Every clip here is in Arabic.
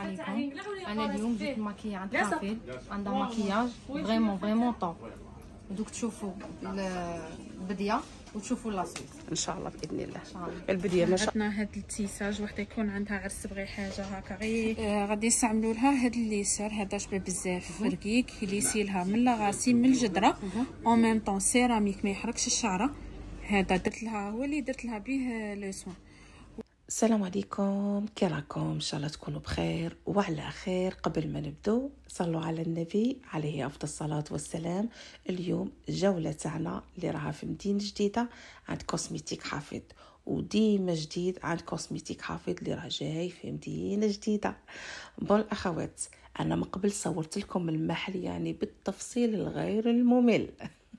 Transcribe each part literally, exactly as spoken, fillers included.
عليكم. انا اليوم جيت ماكية عند حفيد، عندها مكياج فريمون فريمون طوب. دوك تشوفوا البديه وتشوفوا لاصوص ان شاء الله باذن الله. ان شاء الله. البديه ما شاء الله. عندنا هاد التيساج وحده يكون عندها عرس بغي حاجه هكا غير آه غادي يستعملوا لها هاد الليسر. هذا شبه بزاف رقيق يليسيلها من لاغاسي من الجدره اون ميم طون سيراميك ما يحركش الشعره. هذا درت لها هو اللي درت لها به لو سوان. السلام عليكم، كي راكم؟ ان شاء الله تكونوا بخير وعلى خير. قبل ما نبدو صلوا على النبي عليه افضل الصلاه والسلام. اليوم الجوله تاعنا اللي راها في مدينه جديده عند كوسميتيك حفيد، وديما جديد عند كوسميتيك حفيد اللي راه جاي في مدينه جديده. بون الاخوات، انا من قبل صورت لكم المحل يعني بالتفصيل الغير الممل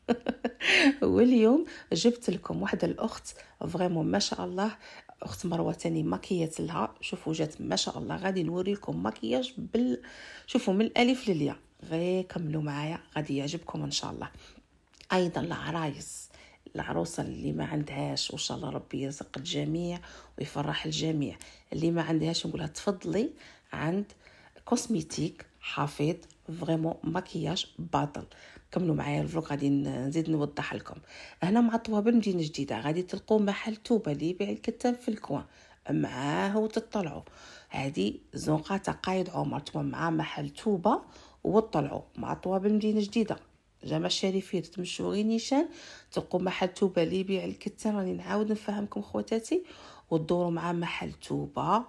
واليوم جبت لكم واحده الاخت فريمون ما شاء الله، اخت مروه تاني ماكيات لها. شوفوا جات ما شاء الله. غادي نوري لكم ماكياج بال شوفوا من الالف للياء، غير كملوا معايا غادي يعجبكم ان شاء الله. ايضا العرايس، العروسه اللي ما عندهاش وان شاء الله ربي يرزق الجميع ويفرح الجميع. اللي ما عندهاش نقولها تفضلي عند كوسميتيك حفيظ، فريمون ماكياج باطل. كملوا معايا الفلوق غادي نزيد نوضح لكم. هنا مع طوابل مدينه جديده غادي تلقوا محل توبه اللي يبيع الكتان في الكوان معاه وتطلعوا. هذه زنقه تاع قايد عمر توا مع محل توبه وطلعوا مع طوابل مدينه جديده جامع الشريفيه. تمشوا غير نيشان تلقوا محل توبه اللي يبيع الكتان. راني نعاود نفهمكم خواتاتي، وتدوروا مع محل توبه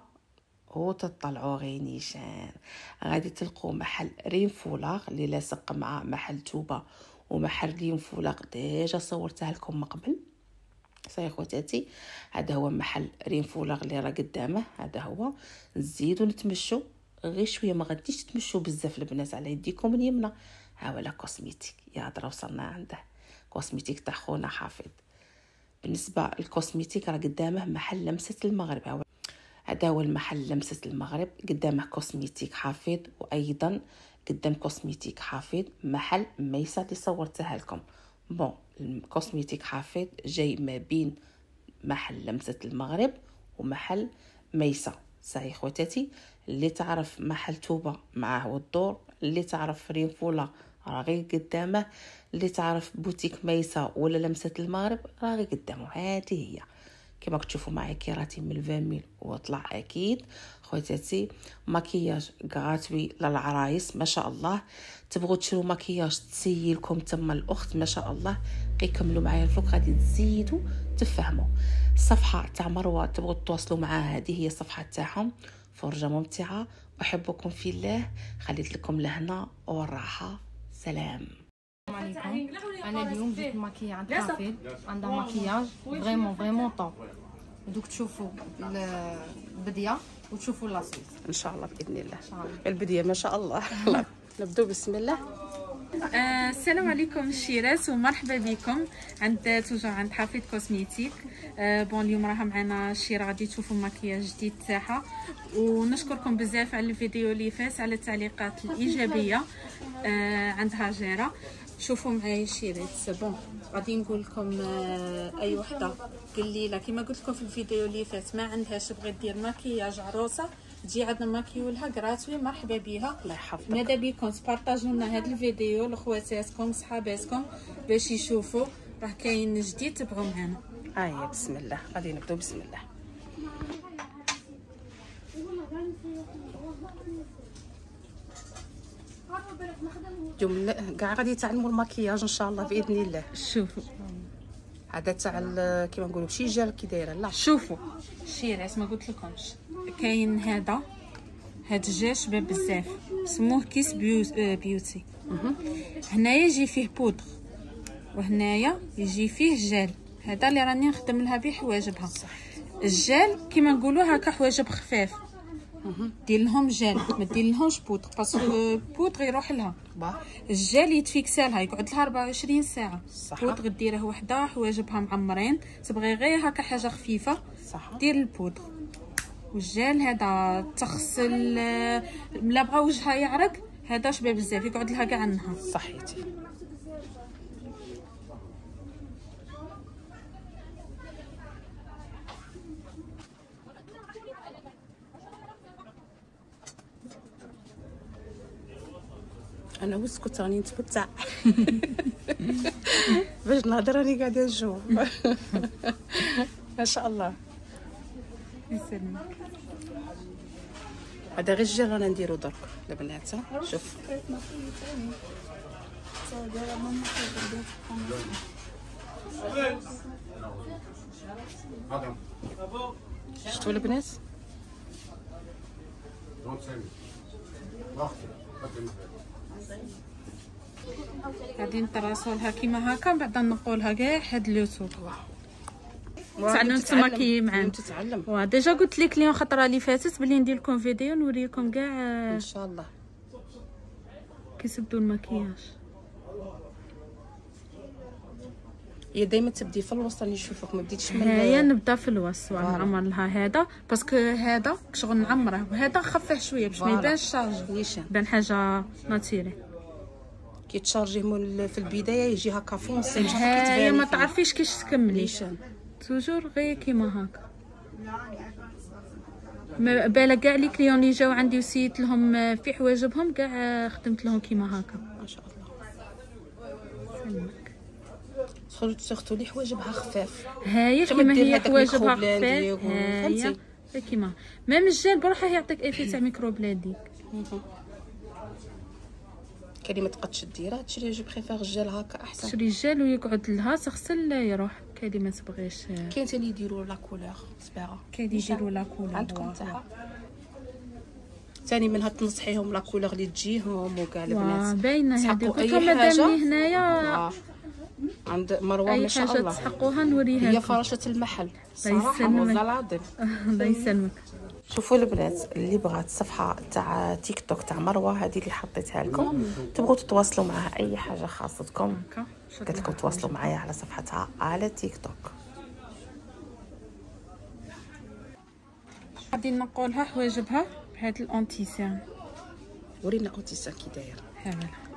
وتطلعوا غير نيشان. غادي تلقوا محل ريم فولاغ اللي لاصق مع محل توبه ومحل ريم فولاغ ديجا صورتها لكم من قبل. صاي خواتاتي، هذا هو محل ريم فولاغ اللي راه قدامه. هذا هو. نزيدوا نتمشوا غير شويه، ما غاديش تمشوا بزاف البنات على يديكم اليمنى. ها ولا كوسميتيك يا درا وصلنا عنده كوسميتيك تاع خونا حافظ. بالنسبه للكوسميتيك راه قدامه محل لمسه المغرب. هذا هو المحل لمسة المغرب، قدامه كوسميتيك حفيظ، وايضا قدام كوسميتيك حفيظ محل ميسة اللي صورتها لكم. بون الكوسميتيك حفيظ جاي ما بين محل لمسة المغرب ومحل ميسة. صحيح خواتاتي، اللي تعرف محل توبة معاه والدور، اللي تعرف ريم فولا راه غير قدامه، اللي تعرف بوتيك ميسة ولا لمسة المغرب راه غير قدامه. هذه هي كما تشوفوا معي كيراتي من الفاميل وطلع اكيد خواتاتي. مكياج غراتوي للعرايس ما شاء الله. تبغوا تشرو مكياج تسيلكم تما الاخت ما شاء الله، كيكملوا معايا الفوق غادي تزيدوا تفهموا. الصفحه تاع مروه تبغوا تواصلوا معاها، هذه هي الصفحه تاعهم. فرجه ممتعه، احبكم في الله. خليت لكم لهنا والراحه. سلام عليكم. انا اليوم جيت ماكية عند حفيد، عندها مكياج فريمون فريمون طوب. دوك تشوفوا البديه وتشوفوا لاصوص ان شاء الله باذن الله. ان شاء الله. البديه ما شاء الله. نبدو بسم الله. آه السلام عليكم الشيرات ومرحبا بكم عند توجو عند حفيظ كوسميتيك. آه بون اليوم راها معنا الشيره غادي تشوفوا المكياج جديد تاعها، ونشكركم بزاف على الفيديو اللي فات على التعليقات الايجابيه آه عند هاجره. شوفوا معايا الشيرات. بون غادي نقول لكم آه اي وحده قليله كما قلت لكم في الفيديو اللي فات ما عندهاش بغات دير مكياج عروسه تجي عندنا ماكيولها غراتوي، مرحبا بها. الله يحفظك. ماذا بكم تبارطاجوا لنا هذا الفيديو لخواتاتكم صحاباتكم باش يشوفوا راه كاين جديد. تبعوا معنا. هاي بسم الله غادي نبداو بسم الله. جمله كاع غادي يتعلموا المكياج ان شاء الله باذن الله. شوفوا هذا تاع كيما نقولوا شي جال كي دايره. لا شوفوا شيرات ما قلت لكمش كاين هذا هاد الجال شباب بزاف سموه كيس بيو بيوتي. هنايا يجي فيه بودر وهنايا يجي فيه جل. هذا اللي راني نخدم لها به حواجبها. الجل كيما نقولوا هكا حواجب خفاف دير لهم جل، ما دير لهمش بودر باسكو بودر يروح لها. الجل يتفيكسالها يقعد لها أربعة وعشرين ساعه. بودر ديره وحده حواجبها معمرين، تبغي غير هكا حاجه خفيفه صح دير البودر. والجل هذا تغسل لا بغا وجهها يعرق، هذا شباب بزاف يقعد لها كاع النهار. صحيتي. انا وسكت راني نتمتع باش نهضر راني قاعده نشوف ما شاء الله. يسلمك. هذا غير الجير رانا نديرو درك البنات. شوف شفتوا البنات غادي نطراسو لها كيما هكا، من بعد نقولها كاع هاد لوتو تعلموا تماكي معانا تتعلم. وا ديجا قلت لك اليوم خطره اللي فاتت بلي ندير لكم فيديو نوريكم كاع ان شاء الله كيسبدوا المكياج. هي دائما تبدي في الوسط، راني نشوفك ما بديتش من هيا نبدا في الوسط ونعمر لها هذا باسكو هذا شغل نعمره وهذا نخفيه شويه باش ما يبانش شارج، نيشان بان حاجه ناتيري. كي تشارجيه من في البدايه يجي هكا فونسي مش هي ما تعرفيش كيش تكملي نيشان توجور غير كيما هكا. ما بالك كاع لي كليون اللي جاو عندي وسيت لهم في حواجبهم كاع خدمت لهم كيما هكا ما شاء الله. خرجت سورتو لي حواجبها خفاف، هاي كيما هي حواجبها خفاف، هاي كيما ميم الجل بروحه يعطيك ايفي تاع ميكرو بلاديك. كلمه تقدش ديرها تشري جو بريفير الجل هكا احسن. تشري الجل ويقعد لها تغسل يروح. كاين ما تبغيش كاين ثاني يديروا لا كولور صباغه، كاين يديروا لا كولور عندكم تاعها ثاني منها تنصحيهم لا كولور اللي تجيهم وكاع البنات باينه هذيك اي حاجه هنايا عند مروه ما شاء الله. اي حاجه تحقوها نوريها هي فرشه المحل صراحه والله العظيم. الله يسلمك. شوفوا البنات اللي بغات الصفحه تاع تيك توك تاع مروه هذه اللي حطيتها لكم، تبغوا تتواصلوا معها اي حاجه خاصتكم قلت لكم تواصلوا معايا على صفحتها على تيك توك. غادي نقولها حواجبها بهاد الانتيسان. ورينا اونتيسان كي داير. ها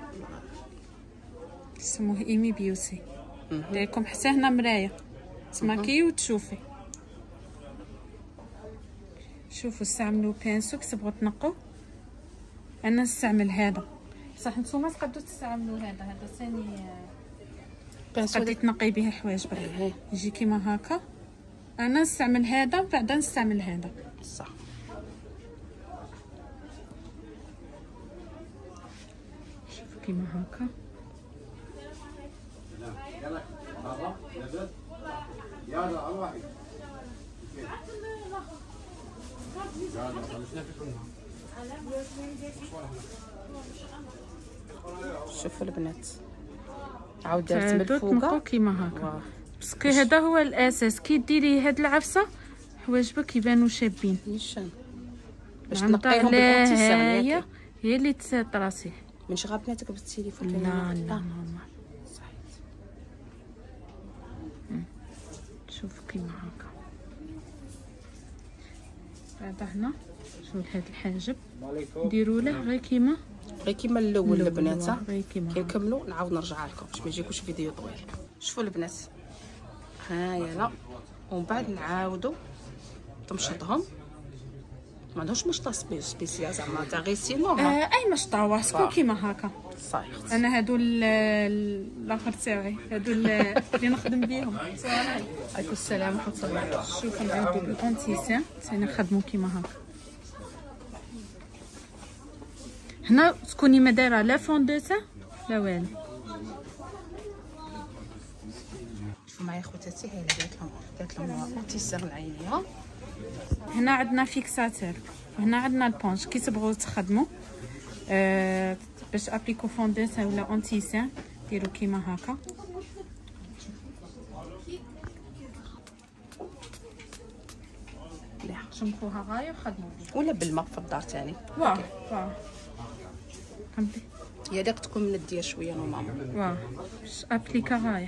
اسمه ايمي بيوتي. دايركم حتى هنا مرايه تماكي وتشوفي. شوفوا استعملوا بانسو كي تبغوا تنقوا. انا نستعمل هذا صح، نتوما تقدروا تستعملوا هذا هذا ثاني بانسو غادي تنقي به حوايجك يجي كيما هكا. انا نستعمل هذا بعدا نستعمل هذا صح. شوفوا كيما هكا. شوفوا البنات عاود درت من الفوق كيما هكا باسكو هذا هو الاساس. كي ديري هاد العفسه حواجبك يبانوا شابين نيشان باش تنقيهم بالانتيسان. هي هي اللي تطراسيه من شغل بناتك بالتليفون. لا لا نورمال صحيت. شوفوا كيما هكا. هذا هنا شوف هاد الحاجب نديروا له غير كيما غير كيما الاول البنات. غير كيما كي نكملوا نعاود نرجع لكم باش ما يجيكوش فيديو طويل. شوفوا البنات ها يلا ومن بعد نعاودوا تمشطهم. ما عندهمش مشطه سبيسيال زعما تاع غير سي نورمال. آه اي مشطه واسكو كيما هكا صحيح. انا هادو الاخر تاعي هادو اللي نخدم بيهم. عليكم السلام ورحمه الله. شوف نعاودو بالانتيسان ثاني نخدمو كيما هكا. هنا تكوني ما دايره لا فون دو تان لا والو. شوفوا معايا خواتاتي هاي اللي درت لهم درت لهم انتيسان العينيه. هنا عندنا فيكساتور وهنا عندنا البونج. كي تبغوا تخدموا آه باش ابليكو فون دو تان ولا انتيسان ديروا كيما هكا. شمفوها غايه وخدموا ولا بالماء في الدار ثاني. واه واه كملي. هي داك تكون منديه شويه نورمال. واه باش ابليكا غايه.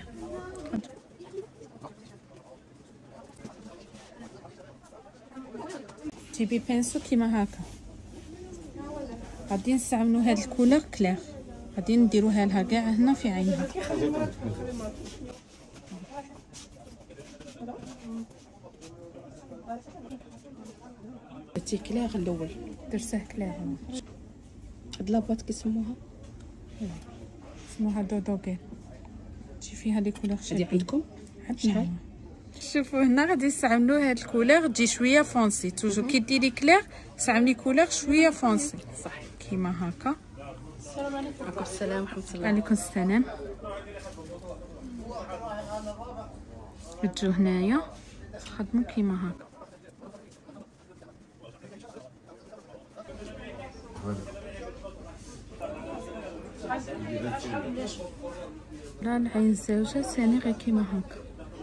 تيبي بانسو كيما هكا. غادي نستعملوا هاد الكولور كلير غادي نديروها لها كاع هنا في عينها. درتي كلير الاول درته كلير. هاد لاباط كيسموها اسمها دودوغيل، تجي فيها لي كولور هادي عندكم شحال؟ شوفوا هنا غادي نستعملوا هاد الكولور تجي شويه فونسي، توجور كي ديري كلير استعملي كولور شويه فونسي. صح كيما هكا. السلام عليكم. وعليكم السلام ورحمه الله. وعليكم السلام. تجو هنايا تخدموا كيما هكا. لا العين الزوجة ثاني غير كيما هكا.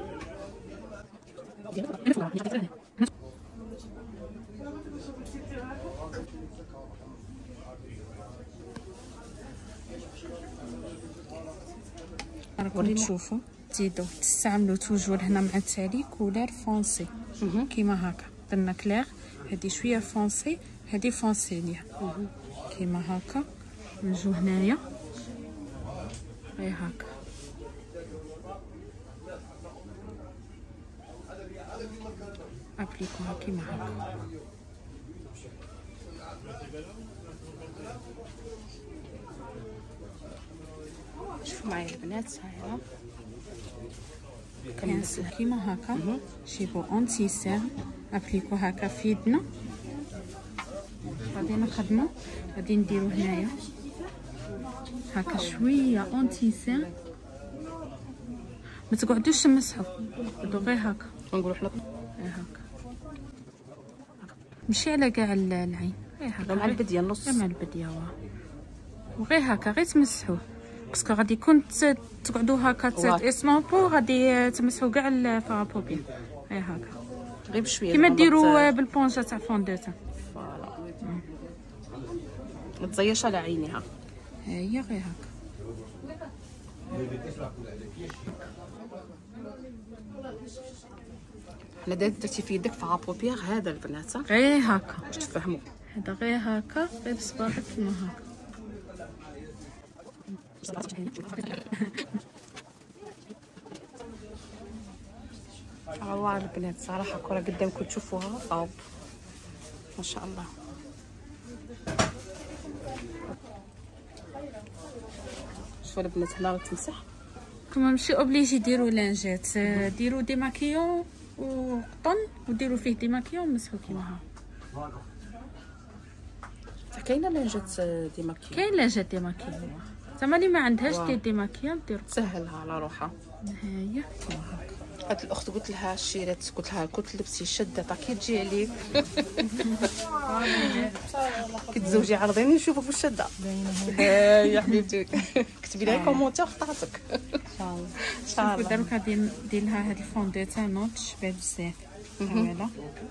راكم تشوفوا تزيدوا تستعملوا توجور هنا مع التالي كولار فونسي كيما هكا. درنا كلير، هادي شويه فونسي، هادي فونسي ليها كيما هكا. نجو هنايا غير هكا. ابليكوها كيما هكا. شوفوا معايا البنات هاهي كنسو كيما هكا. جيبو اونتي سيرم ابليكو هكا في يدنا. غادي نخدمو، غادي نديرو هنايا هكا شويه اونتي سيرم. ما تقعدوش تمسحوا، بدو غير هكا. نقولوا حنا غير هكا ماشي على كاع العين، غير هكا مع البديه النص، مع البديه واه. وغير هكا غير تمسحوه باسكو غادي يكون تقعدوا هكا تسموبو، غادي تمسحوا كاع الفرابوبيا. غير هكا غير بشويه كيما ديروا بالبونجا تاع فوندوتان. فوالا ما تزيرش على عينيها. هي غير هكا. حنا درتي في يدك فرابوبيغ هذا البنات غير هكا باش تفهموا. هذا غير هكا، غير بصباعك كيما هكا. الله البنات صراحه كره قدامكم تشوفوها صاوب ما شاء الله. شوفوا البنات هنا تمسح. كما ماشي اوبليجي ديروا لانجات، ديروا ديماكيون وقطن وديروا فيه ديماكيون ومسحوا كيما هكا. كاينه لانجات ديماكيون؟ كاين لانجات ديماكيون، زعما اللي ما عندهاش دير ديماكيون دير تسهلها على روحها. هي هاد الاخت قلت لها شيرات، قلت لها كنت لبسي شده كي تجي عليك كتزوجي عرضيني نشوفوا في الشده. ها يا حبيبتي كتبي لها كومونتير اختارتك ان شاء الله. ان شاء الله. دروك غادي ندير لها هاد الفوندوتان نوض تشبه بزاف. فوالا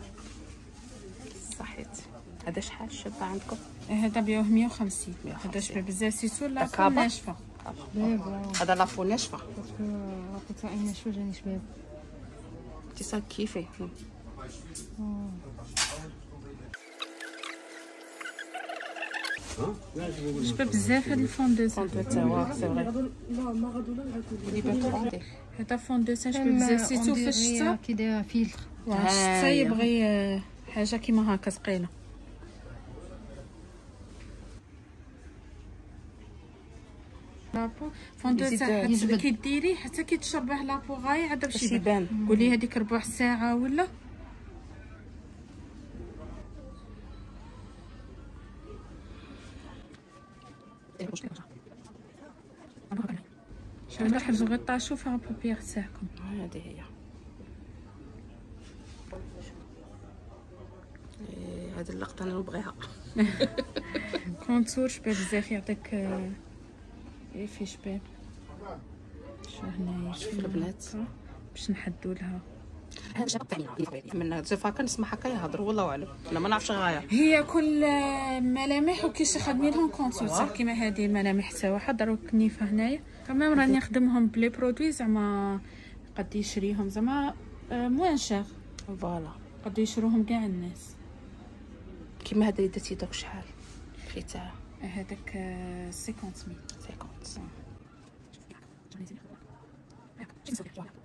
صحيت. هذا شحال شابه عندكم؟ هذا بيعوه مية وخمسين. هذا شبه بزاف سيتو لا ناشفه. هذا لافو ناشفه باسكو راه تاع ناشفه جاني شباب. انت صاك كيفي. شبه بزاف هاد الفوندوتان. فوندوتان سي فري. هذا فوندوتان شبه بزاف سيتو في الشتا كي دايره فيلتر. الشتا يبغي حاجه كيما هكا ثقيله. لابو فوندوتان حتى كي ديري حتى كي تشربه لابو غاي عاد باش يبان. قولي هذيك ربع ساعه ولا شنو تحبوا غير طاشوا فيها بوبيغ تاعكم. هذه هي. هذه اللقطه انا نبغيها. كونتور شباب بزاف يعطيك في شباب. شو هنايا شوف البنات باش نحدوا لها من زوف هكا نسمع هكا يهضروا والله اعلم انا ما نعرفش غايه. هي كل ملامح وكيش خادمين لهم كونتور كيما هذه ملامح تاع واحد دروك نيفه هنايا كمان راني نخدمهم بلي برودوي زعما قد يشريهم زعما موان شير. فوالا قد يشروهم كاع الناس. كيما هذا اللي درتي دوك شحال في تاع هذاك خمسين مية. خمسين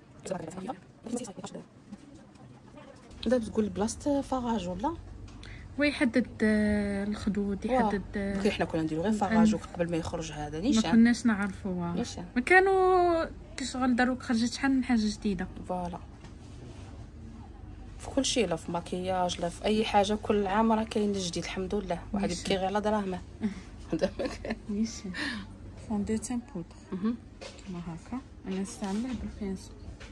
دابا تقول بلاصه فراج ولا ويحدد الخدود، يحدد. كي حنا كنا نديرو غير فراجوك قبل ما يخرج هذا نيشان، ما كناش نعرفوها، ما كانوا كيشغل دروك خرجت شحال من حاجه جديده. فوالا في كل شيء، لا في مكياج لا في اي حاجه، كل عام راه كاين جديد الحمد لله. واحد يبكي غير على دراهمه. نيشان فون دو تين بودر كيما هكا. انا نستعمله بالبينسو.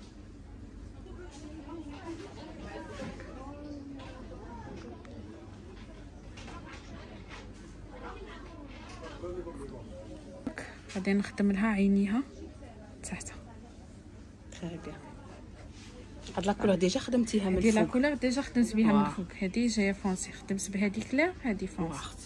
غادي نخدم لها عينيها تحتها. خير بيان. هاد لاكولور ديجا خدمتيها من الفوق؟ هادي لاكولور ديجا خدمت بها من الفوق. هادي جايه فونسي، خدمت بهادي كلير، هادي فونسي.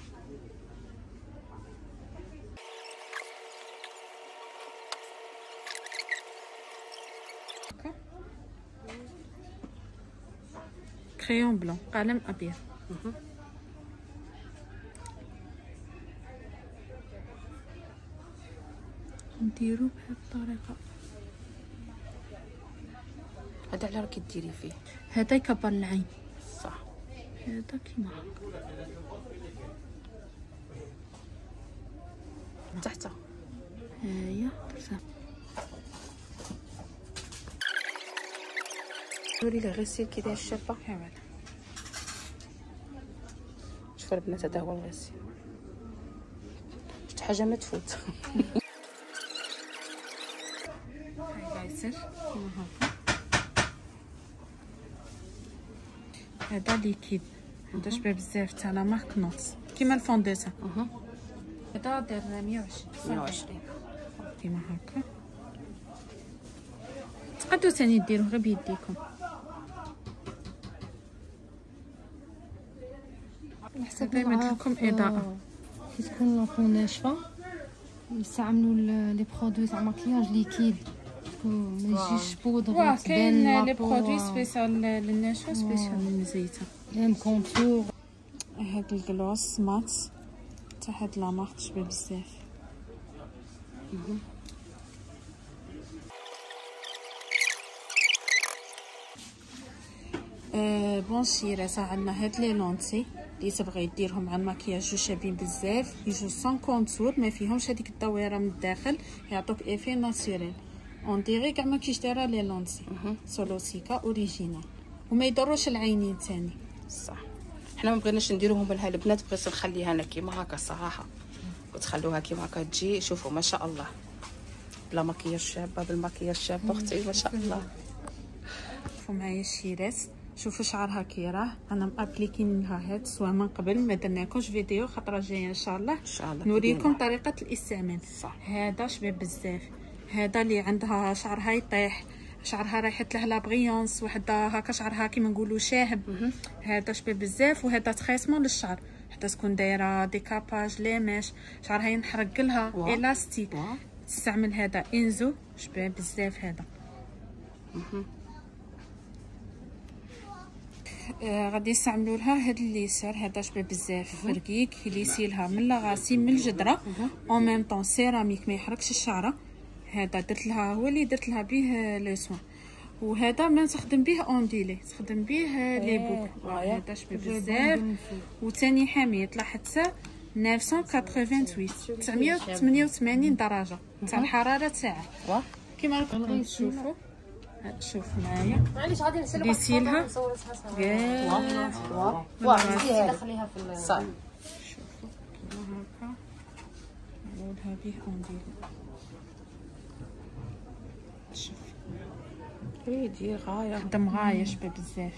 كريون بلون، قلم ابيض. نديرو بهاد الطريقه. هذا على راكي ديري فيه. هذا يكبر العين. صح. هذا كيما هكا تحت. هيا درتها. دوري لي غسيل كي داير الشابه. ها فوالا. شوفوا البنات هذا هو الغسيل. شفت حاجه ما تفوت. هاي كيما هكا. هذا ليكيد، هذا شباب بزاف تاع لا مارك نوتس كيما الفونديتا. هذا داير مية وعشرين كيما هكا. تقدروا ثاني ديروه غير بيديكم. نحسب نعمل لكم اضاءه كي تكون لاكو ناشفه يستعملوا لي برودوي تاع ماكياج ليكيد، ما يجيش بودر. واه كاين لي برودوي سبيسيال للناشفه، سبيسيال للزيته. لام كونتور. هاد الكلوس مات تاع هاد لا مارك شباب بزاف. أه بون سيرة عندنا هاد لي لونتي اللي تبغي ديرهم على المكياج شابين بزاف، يجوا سان كونتور، ما فيهمش هذيك الدويره من الداخل، يعطوك ايفي ناتوريل اون ديري كاع ما كيش دايره لي لونتي. سولوسيكا اوريجينال وما يضروش العينين ثاني. صح. حنا ما بغيناش نديروهم بها البنات، بغيت نخليها انا كيما هكا صراحه، وتخلوها كيما هكا تجي. شوفوا ما شاء الله، بلا مكياج شابه بالمكياج شابه اختي ما شاء الله. شوفوا معايا الشيرات، شوفوا شعرها كي راه. انا مابليكين لها هاد سوا من قبل، ما درناكوش فيديو، خطره جايه ان شاء الله ان شاء الله نوريكم طريقه الاستعمال. صح. هذا شباب بزاف، هذا اللي عندها شعرها يطيح، شعرها رايحت له لا بريونس، وحده هكا شعرها كيما نقولوا شاهب، هذا شباب بزاف. وهذا تريسمون للشعر، حتى تكون دايره ديكاباج لاماش، شعرها ينحرق لها الاستيك، تستعمل هذا انزو شباب بزاف. هذا آه غادي يستعملوا لها هاد الليسر، هذا شباب بزاف رقيق، يليسيلها من لاغاسي من الجدره اون ميم طون سيراميك ما يحرقش الشعره. هذا درت لها هو اللي درت لها به لو سوان. وهذا ما نستخدم به اونديلي، نستخدم به لي بوك. هذا شباب بزاف وثاني حامي يطلع حتى تسعمية وثمانية تسعمية وثمانين درجه تاع الحراره تاعه كيما راكم تشوفوا. شوف معايا معليش غادي نسلك ديسيلها واه واه دخليها في الصاج. شوفوا كيما هكا نعودها به اونديلي. شوف ايدي غايه خدم غايه شباب بزاف.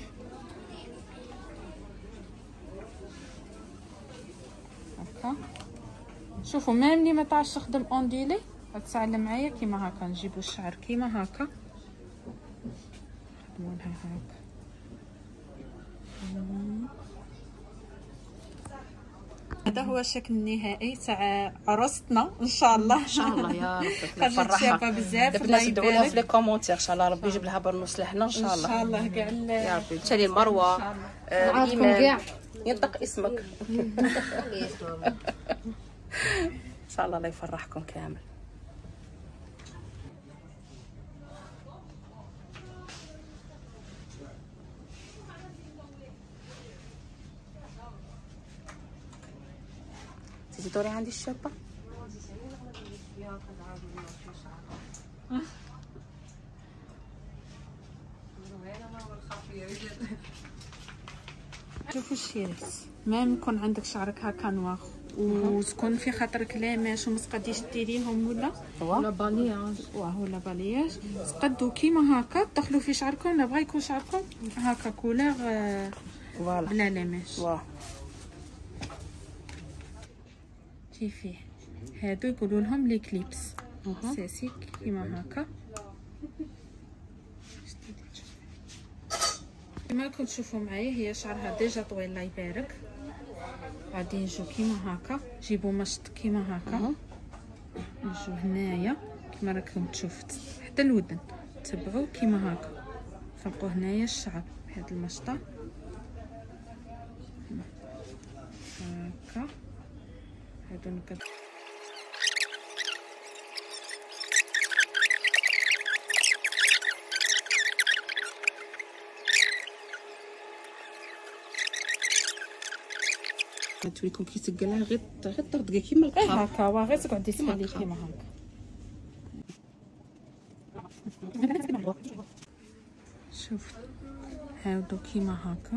هكا شوفوا ميم اللي ما تعرفش تخدم اونديلي غتسعل معايا كيما هكا. نجيبوا الشعر كيما هكا نخدموا لها هكا. هذا هو الشكل النهائي تاع عروستنا ان شاء الله. ان شاء الله يا رب خرجت شابه بزاف. الله يدعوا لها في لي كومونتير ان شاء الله ربي يجيب لها برنوس لحنا ان شاء الله. ان شاء الله كاع يا ربي. تالي المروه نعاودكم كاع ينطق اسمك ان شاء الله. الله يفرحكم كامل. تيجي دوري عندي الشابه. شوفوا الشيرس، ميم يكون عندك شعرك هكا نواغ وتكون في خاطرك لاماش وما تقديش ديريهم ولا ولا بالياج واه ولا بالياج، تقدو كيما هكا تدخلوا في شعركم. لا بغا يكون شعركم هكا كولور فوالا بلا لاماش. واه تي فيه هادو يقولوا لهم لي كليبس ساسي كيما هكا. كما راكم تشوفوا معايا هي شعرها ديجا طويل الله يبارك. غادي نجيو كيما هكا، جيبوا مشط كيما هكا، نجيو هنايا كيما راكم تشوفت حتى الودن، تبعوا كيما هكا، فرقوا هنايا الشعر بهاد المشطه هكا. هادو نقد توليكم كي تقلها غير غير تردقي كيما القهوه هكا، وا غير تقعدي تخلي كيما هكا. شوف هادو كيما هكا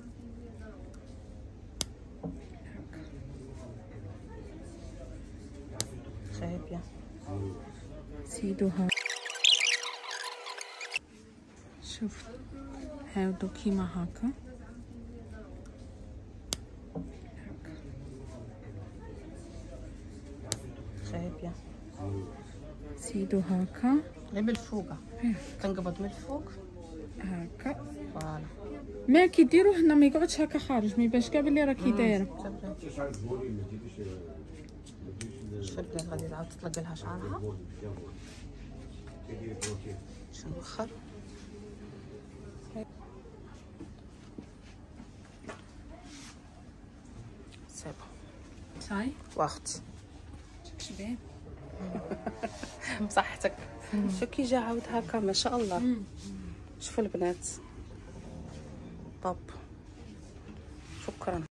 خايب بيان. زيدو ها شوف هادو كيما هكا خايب بيان. زيدو هكا غير من الفوق تنقبض من الفوق هكا. فوالا ما كي ديروا هنا ما يقعدش هكا خارج، ما يبانش كاع بلي راكي دايره. شوف البنات غادي تعاود تطلق لها شعرها. شنو نوخر سي بون صاي واخت شباب بصحتك. شو كي جا عاود هكا ما شاء الله. شوفوا البنات طب شكرا.